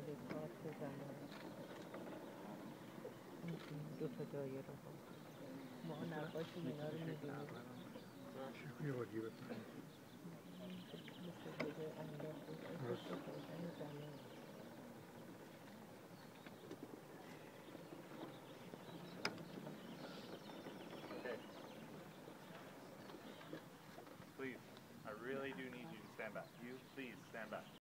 ولی کارت بزنه این دو تا دایره ها ما نقاشیم اینا رو میبینیم یه بار دیگه بفرمایید. مثل روی انداخته درست. اسمش روشن زمین Okay. Please, I really do need you to stand back. You, please, stand back.